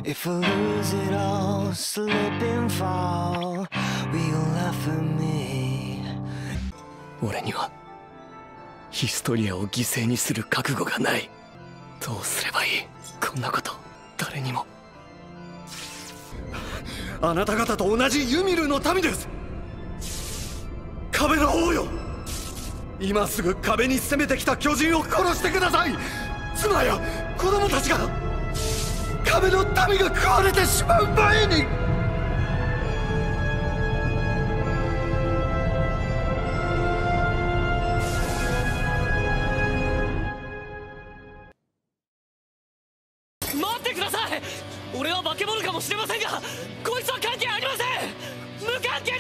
If I lose it all, slip and fall, will you laugh at me? 俺にはヒストリアを犠牲にする覚悟がない。どうすればいい？こんなこと誰にも。あなた方と同じユミルの民です。壁の王よ、今すぐ壁に攻めてきた巨人を殺してください。妻や子供たちが、壁の民が食われてしまう前に。 待ってください。俺は化け物かもしれませんが、こいつは関係ありません。無関係です。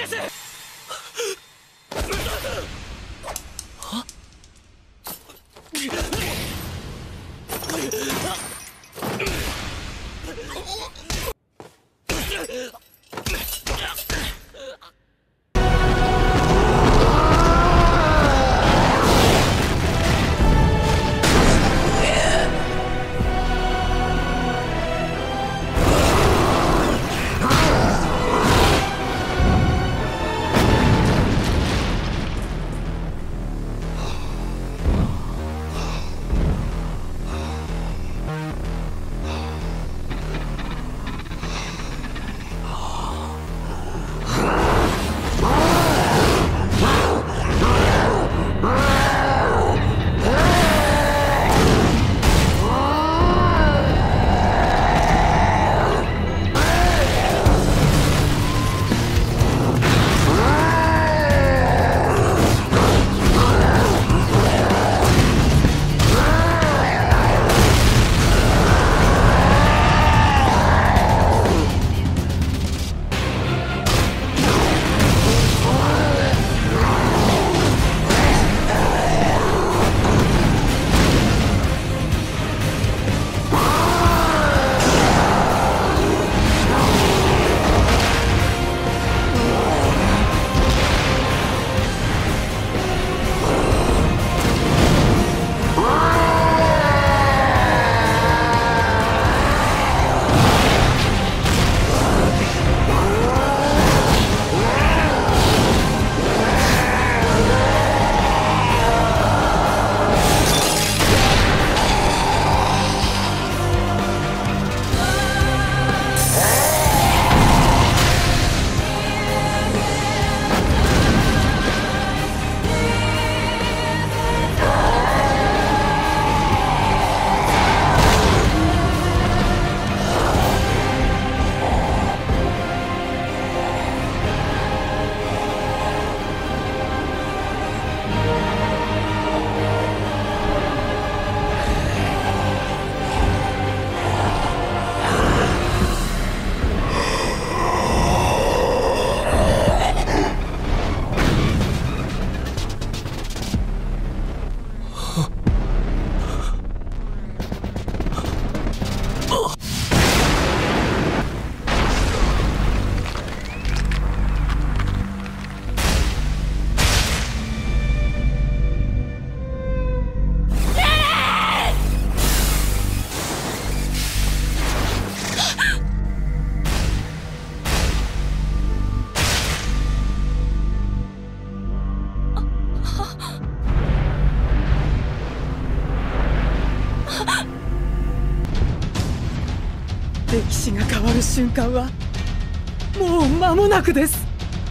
歴史が変わる瞬間はもう間もなくです。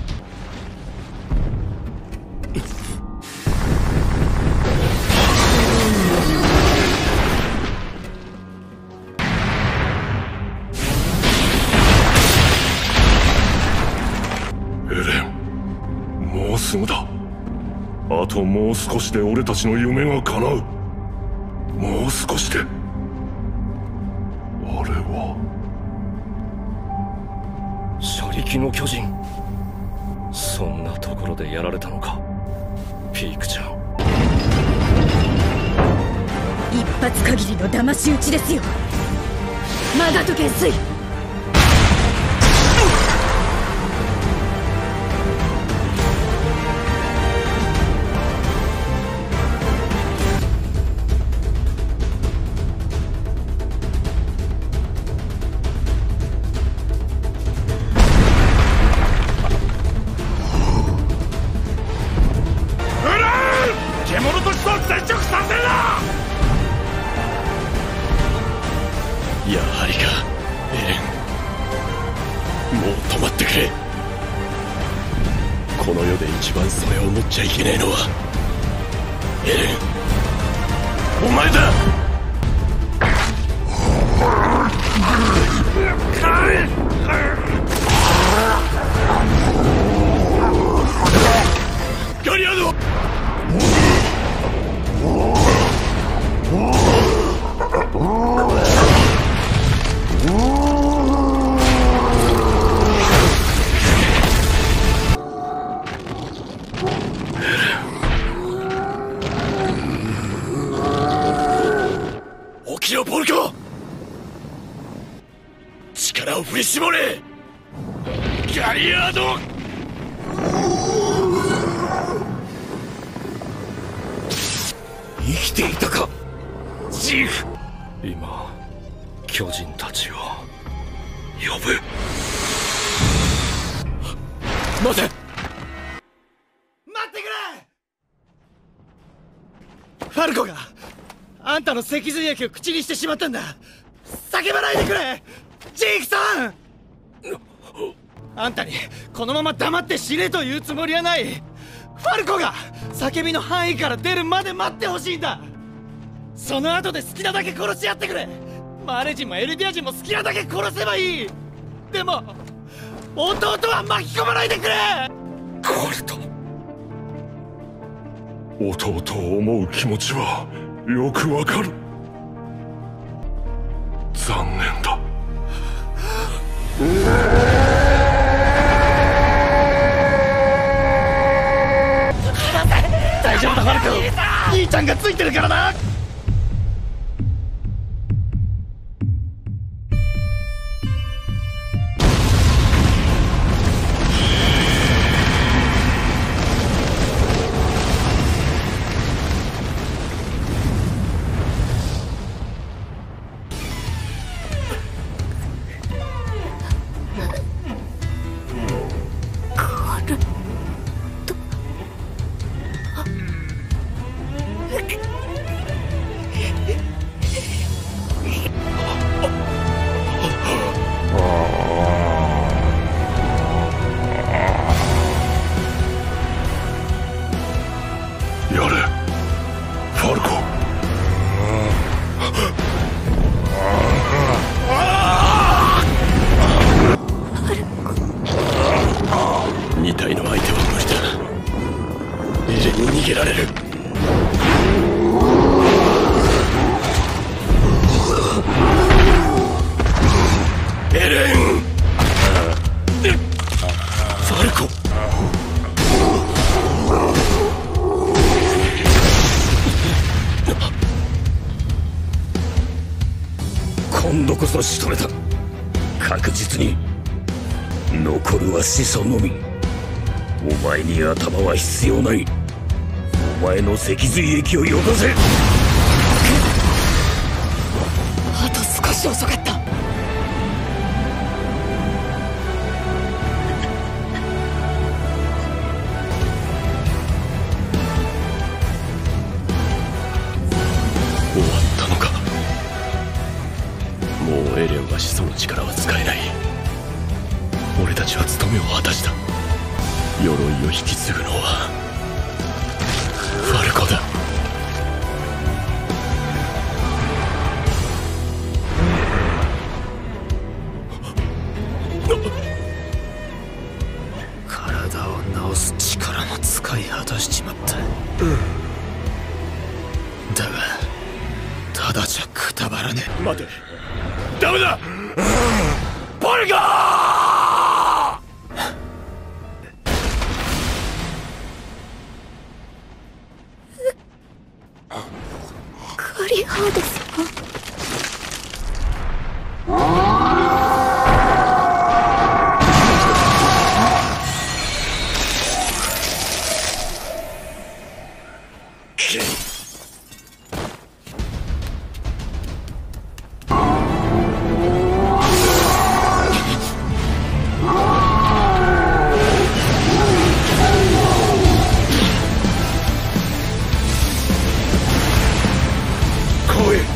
エレン、もうすぐだ。あともう少しで俺たちの夢が叶う。もう少しで。あれは車力の巨人。そんなところでやられたのか、ピークちゃん。 一発限りの騙し討ちですよ、マガト元帥。 エレン、もう止まってくれ。この世で一番それを思っちゃいけねえのはエレン、お前だ。ガリアード、起きろポルコ。力を振り絞れガリアード。生きていたかジーフ。 今巨人たちを呼ぶ。 待て、 待ってくれ。ファルコがあんたの脊髄液を口にしてしまったんだ。叫ばないでくれジークさん。あんたにこのまま黙って死ねと言うつもりはない。ファルコが叫びの範囲から出るまで待ってほしいんだ。その後で好きなだけ殺し合ってくれ。マーレ人もエルディア人も好きなだけ殺せばいい。でも弟は巻き込まないでくれ。 コルト、弟を思う気持ちはよくわかる。残念だ。 大丈夫だファルコ、兄ちゃんがついてるからな。 やれファルコ。 2体の相手は無理だ。エレンに逃げられる。エレン、ファルコ。今度こそ仕留めた。確実に残るは始祖のみ。お前に頭は必要ない。お前の脊髄液をよこせ。 あと少し遅かった。 終わったのか。もうエレンは始祖の力は使えない。俺たちは務めを果たした。鎧を引き継ぐのはファルコだ。体を治す力も使い果たしちまった。だがただじゃくたばらねえ。待て、ダメだポルコー。 ガリハード様。 来い。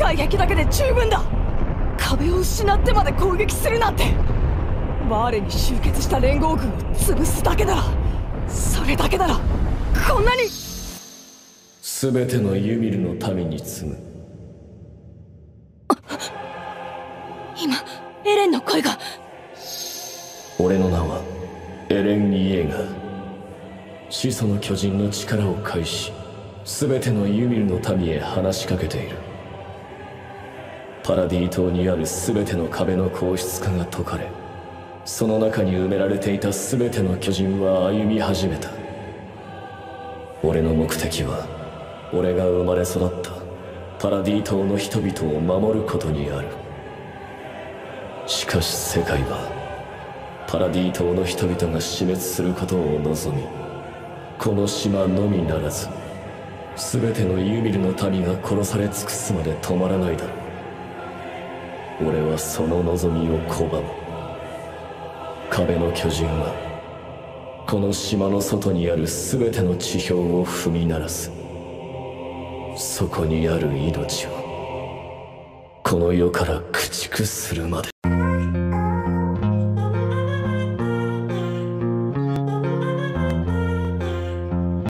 外壁だけで十分だ。壁を失ってまで攻撃するなんて。バーレに集結した連合軍を潰すだけなら、それだけならこんなに。 全てのユミルの民に告ぐ。 今エレンの声が。 俺の名はエレン・イエーガー。始祖の巨人の力を介し、全てのユミルの民へ話しかけている。パラディ島にある全ての壁の硬質化が解かれ、その中に埋められていた全ての巨人は歩み始めた。俺の目的は、俺が生まれ育ったパラディ島の人々を守ることにある。しかし世界はパラディ島の人々が死滅することを望み、この島のみならず全てのユミルの民が殺され尽くすまで止まらないだろう。俺はその望みを拒む。壁の巨人はこの島の外にある全ての地表を踏み鳴らす。そこにある命をこの世から駆逐するまで。